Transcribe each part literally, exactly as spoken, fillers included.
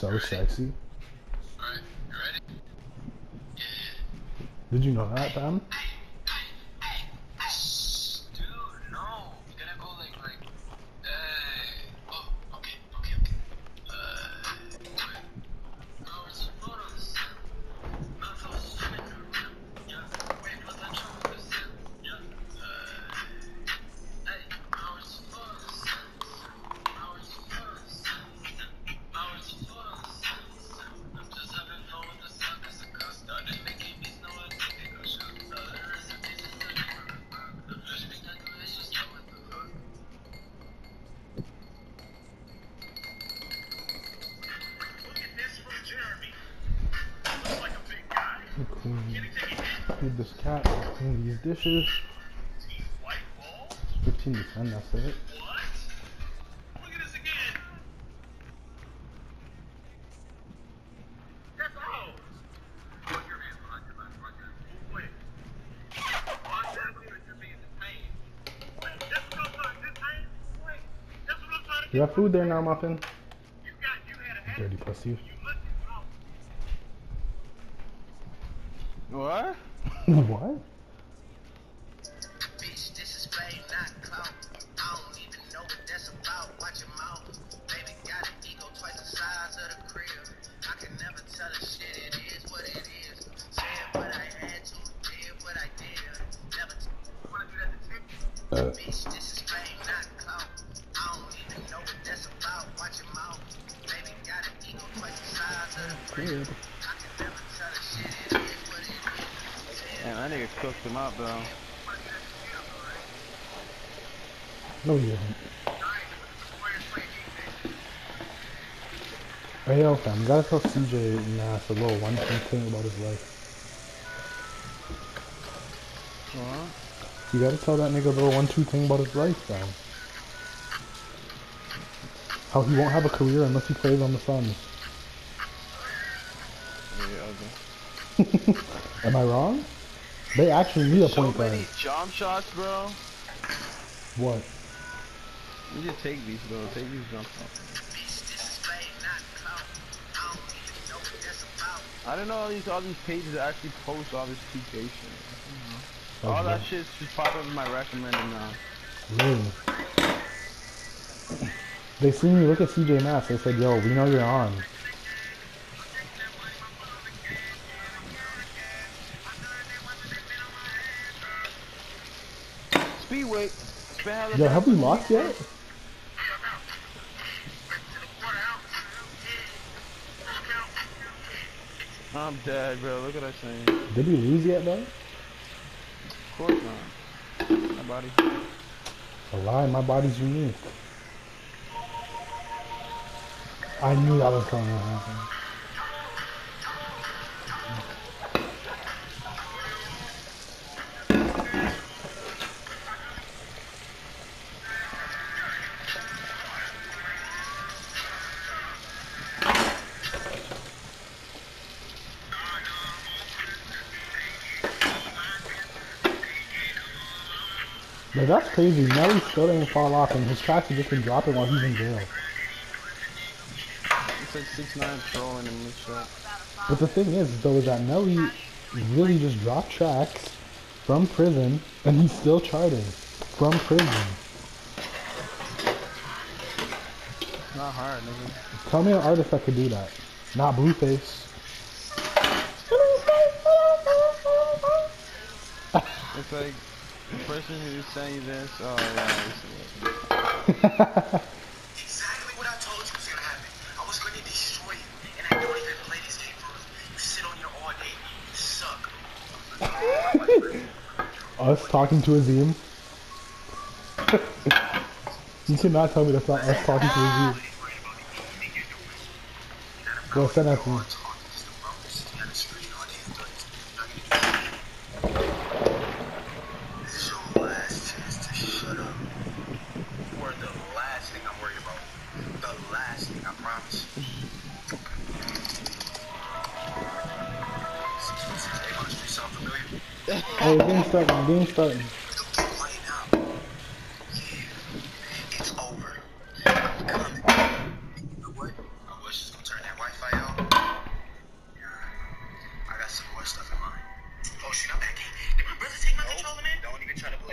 so sexy. Alright, you ready? Yeah. Did you know that, fam? Dude, no. You gotta go like, like, hey. Oh, okay, okay, okay. Uh, wait. Hours of photos. Mouth of swimming through room. Yeah. Wait for the truth. Yeah. Uh, hey. Hours of photos. Hours of photos. Hours of photos. I'm just having fun with the sun cause the girl started making me know I think they go shoot. So the recipes is the name of the book. The first thing I do is just go with the hook. Look at this from Jeremy. Looks like a big guy. Clean. Feed this cat. Clean these dishes. Teeth white ball? fifteen to ten, that's it. What? Look at this again. That's all. Put your hands behind your back right there. Move away. Watch that because you're being detained. Wait, that's what I'm trying to detain? Wait, that's what I'm trying to You got food there now, Muffin? You got, you had a Dirty pussy. You looked it What? What? Bitch, this is fame, not clout. I don't even know what that's about. Watch your mouth. Baby got an ego twice the size of the crib. I can never tell a shit, it is what it is. Said what I had to, did what I did. Never t- wanna do that to Tim? Uh, Bitch, this is fame, not clout. I don't even know what that's about. Watch your mouth. Baby got an ego twice the size of the crib. I can never tell a shit, it is what it is. Damn, that nigga cooked him up, bro. no, you didn't. Hey, yo, fam, you gotta tell C J Nass a little one thing about his life. What? You gotta tell that nigga a little one two thing about his life, fam. How he won't have a career unless he plays on the Suns. Yeah, okay. Am I wrong? They actually need a So point guard. many jump shots, bro. What? You just take these, bro. Take these jump shots. I don't know all these all these pages actually post all this P K shit. Mm-hmm. All that shit just pop up in my recommended now. Really? They seen me look at C J Nass. They said, "Yo, we know you're on." Speedway. Yo, have we lost yet? I'm dead, bro. Look at that thing. Did we lose yet, though? Of course not. My body. A lie, my body's unique. I knew that was going to happen. But that's crazy. Nelly still didn't fall off, and his tracks have just been dropping while he's in jail. It's like six nine trolling in this shit. But the thing is, though, is that Nelly really just dropped tracks from prison, and he's still charting from prison. It's not hard, nigga. Tell me an artist that could do that. Not Blueface. It's like the person who's saying this. Oh yeah. Exactly what I told you was gonna happen. I was gonna destroy you, and I don't even play this game for you. You sit on your all day. You suck. Us talking to Azim. You cannot tell me that's not us talking to Azim. Go send that to me. This is your last chance to shut up. You are the last thing I'm worried about. The last thing, I promise. Hey, my street sound familiar? Hey, game starting, game starting. Quiet now. Yeah, it's over. I'm coming. You know what? I was just gonna turn that Wi-Fi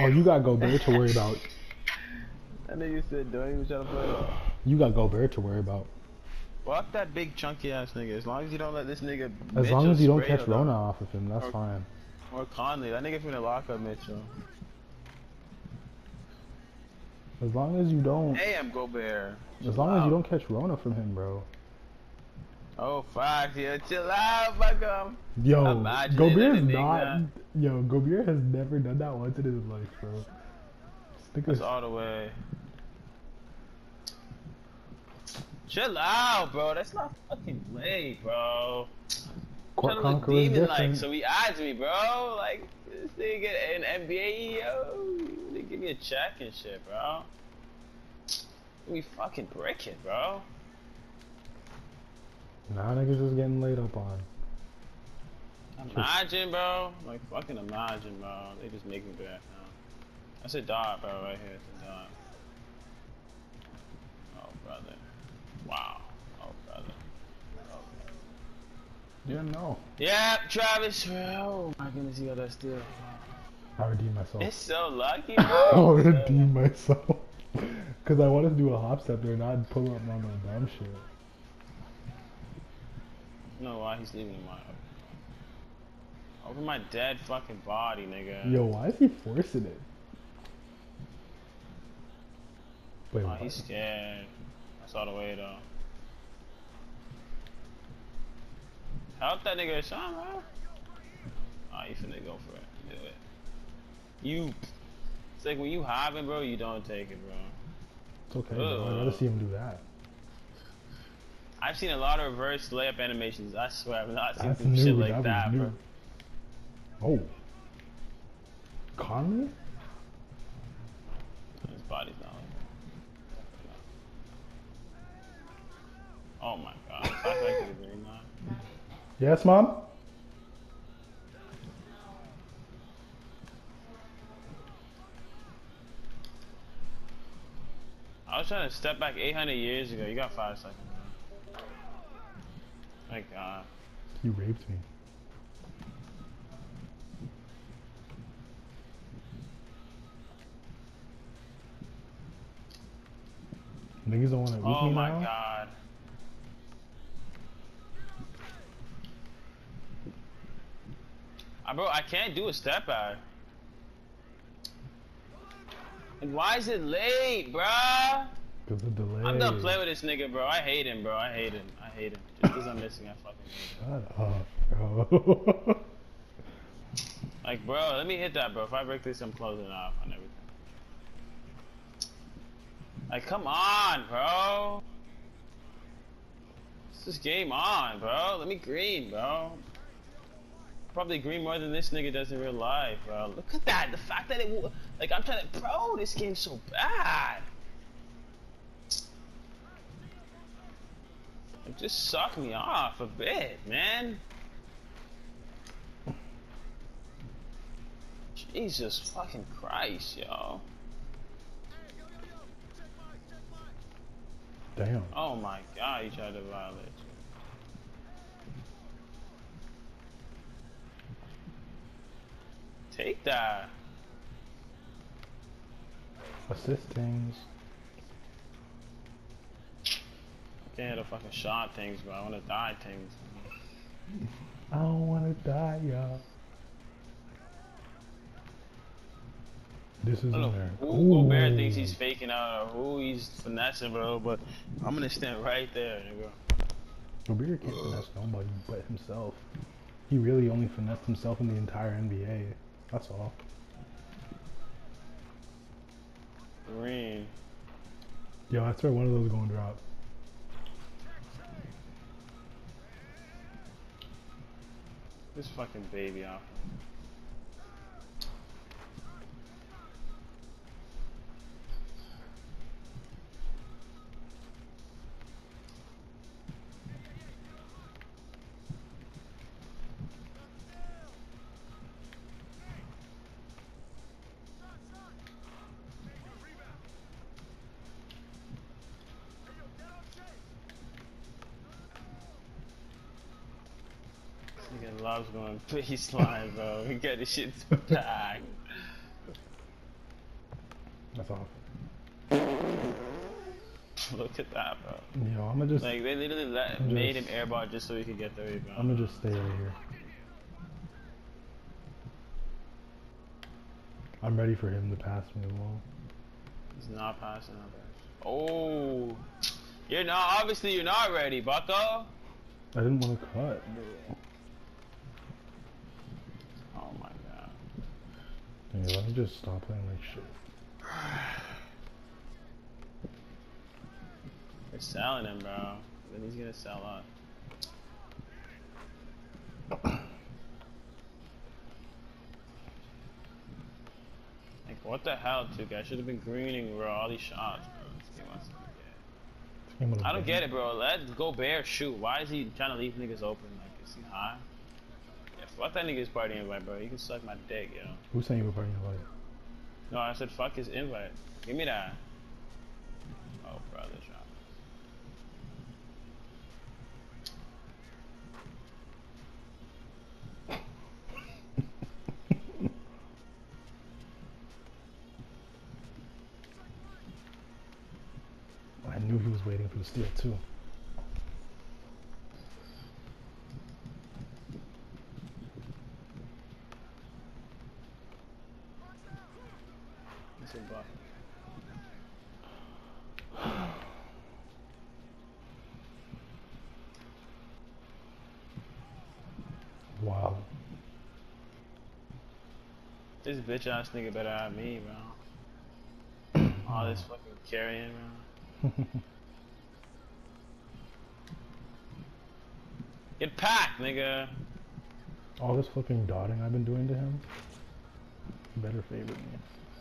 Oh, you got Gobert to worry about. That nigga said, don't even try to play. You got Gobert to worry about. Fuck that big chunky ass nigga. As long as you don't let this nigga. As Mitchell long as you don't spray catch or Rona off of him, that's or, fine. Or Conley. That nigga finna lock up Mitchell. As long as you don't. Damn, Gobert. As long as you don't catch Rona from him, bro. Oh fuck, yeah, chill out, fuck him. Yo, Imagine Gobert's it, not. that. Yo, Gobert has never done that once in his life, bro. That's all the way. Chill out, bro. That's not fucking way, bro. Court Trying to look Conqueror is demon different. like, so he odds me, bro. Like, this nigga an N B A, yo. They give me a check and shit, bro. We fucking brick it, bro. Nah, niggas is getting laid up on. Imagine, bro. Like, fucking imagine, bro. They just make me bad now. That's a dot, bro, right here. It's a dot. Oh, brother. Wow. Oh, brother. Oh, brother. Yeah, no. Yeah, Travis. Oh, my goodness, you got that steal. I redeemed myself. It's so lucky, I bro. redeemed myself. Because I wanted to do a hop step there, not pull up on the dumb shit. No, why he's leaving my over my dead fucking body, nigga. Yo, why is he forcing it? Wait, Oh, what? he's scared. That's all the way though. Help that nigga, Sean, bro. Oh, you finna go for it. Do it. You. It's like when you hopping, bro, you don't take it, bro. It's okay, bro. I gotta see him do that. I've seen a lot of reverse layup animations. I swear, I've not seen That's some new. shit like that that, was bro. new. Oh. Conley? His body's not like that. Oh my god. Talk like to the green line. Yes, Mom? I was trying to step back eight hundred years ago. You got five seconds. Man. My god. You raped me. Niggas don't want to eat Oh me my now? god. Uh, bro, I can't do a step back. And why is it late, bruh? Because of delay. I'm done playing with this nigga, bro. I hate him, bro. I hate him. I hate him. Just because I'm missing, I fucking hate him. Shut up, bro. Like, bro, let me hit that, bro. If I break this, I'm closing it off on everything. Like, come on, bro. It's this game on, bro. Let me green, bro. Probably green more than this nigga does in real life, bro. Look at that. The fact that it, like, I'm trying to, bro, this game's so bad. It just sucked me off a bit, man. Jesus fucking Christ, yo. Damn. Oh my god, he tried to violate you. Take that. Assist things. Can't hit a fucking shot things, bro. I wanna die things. I don't want to die, y'all. This is I don't in know there. who Gobert thinks Ooh. he's faking out or who he's finessing, bro, but I'm gonna stand right there, nigga. Gobert can't finesse nobody but himself. He really only finessed himself in the entire N B A. That's all. Green. Yo, I swear one of those is gonna drop. This fucking baby off. Nigga loves going baseline, bro. We get this shit back. That's off. Look at that, bro. Yo, I'm gonna just. Like they literally let, I'm made just- him airball just so he could get the rebound. I'm gonna just stay right here. I'm ready for him to pass me the ball. He's not passing on that. Oh, you're not. Obviously, you're not ready, Bucko. I didn't want to cut. Bro. Oh my god. Yeah, let me just stop playing like shit. They're selling him, bro. Then he's gonna sell us. Like, what the hell, Tuka? I should have been greening, bro. All these shots, bro. This game wants to be dead. I don't get it, bro. Let Gobert shoot. Why is he trying to leave niggas open? Like, is he high? Yeah, fuck that nigga's party invite, bro. You can suck my dick, yo. Who's saying you were partying about it? No, I said fuck his invite. Give me that. Oh, brother, shot. I knew he was waiting for the steal too. That's a buck. Wow. This bitch ass nigga better have me, bro. All this fucking carrying, bro. Get packed, nigga. All this fucking dotting I've been doing to him. He better favor me.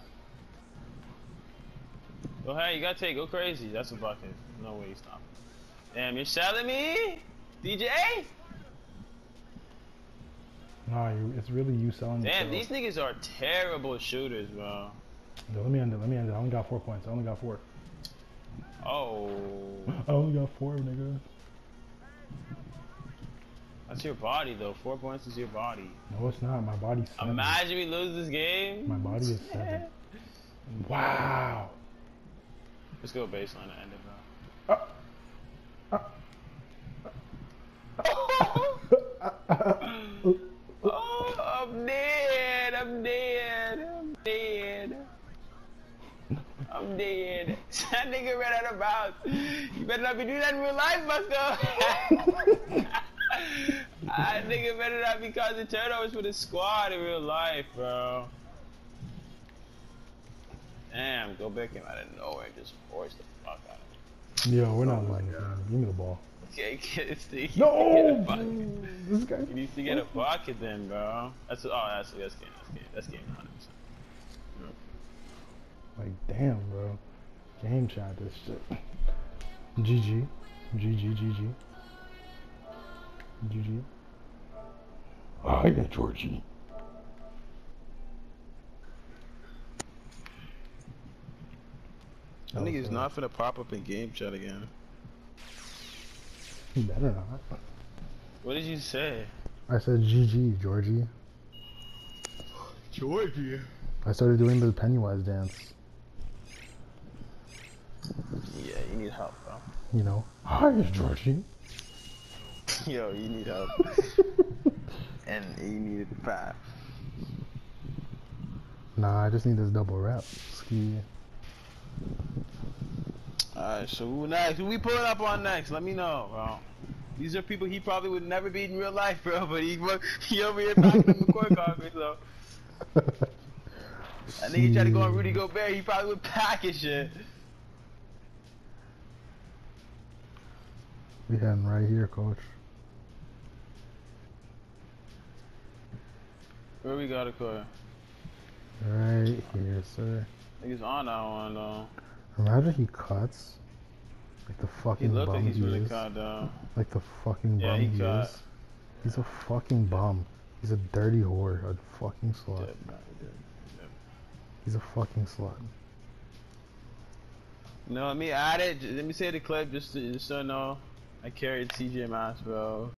Go ahead, you gotta take, go crazy. That's a bucket. No way you stop. Damn, you're selling me? D J? Nah, you, it's really you selling Damn, yourself. these niggas are terrible shooters, bro. Yo, let me end it, let me end it. I only got four points. I only got four. Oh. I only got four, nigga. That's your body, though. Four points is your body. No, it's not. My body's seven. Imagine we lose this game. My body is seven. Wow. Let's go baseline to end it, bro. Uh, uh. Oh, I'm dead. I'm dead. I'm dead. I'm dead. That nigga ran out of bounds. You better not be doing that in real life, Bucko. That nigga better not be causing turnovers for the squad in real life, bro. Damn, Gobert came out of nowhere and just forced the fuck out of me. Yo, we're not losing this game. Give me the ball. Okay, get this thing. No! Get a bucket. This guy. You need to get a bucket then, bro. That's oh, that's that's game. That's game. That's game. one hundred percent. Like, damn, bro. Game chat this shit. G G. G G, G G. G G. Ah, I got Georgie. I think he's not finna pop up in game chat again. He better not. What did you say? I said G G, Georgie. Georgie. I started doing the Pennywise dance. Yeah, you need help, bro. You know. Hi, Georgie. Yo, you need help. And you need five. Nah, I just need this double rep. Ski. Alright, so who next? Who we pulling up on next? Let me know, bro. These are people he probably would never beat in real life, bro, but he he over here knocking them in court concrete, so. I think he tried to go on Rudy Gobert, he probably would pack his shit. We heading right here, coach. Where we got a car? Right here, sir. I think he's on that one, though. Imagine he cuts. Like the He fucking looked bum like he's he really is. caught down. Like the fucking Yeah, bum he he, cut. is. He's a fucking bum. He's a dirty whore. A fucking slut. Did, man, he did. He did. He's a fucking slut. No, let me add it. Let me say the clip just to, just so I know. I carried C J Mass, bro.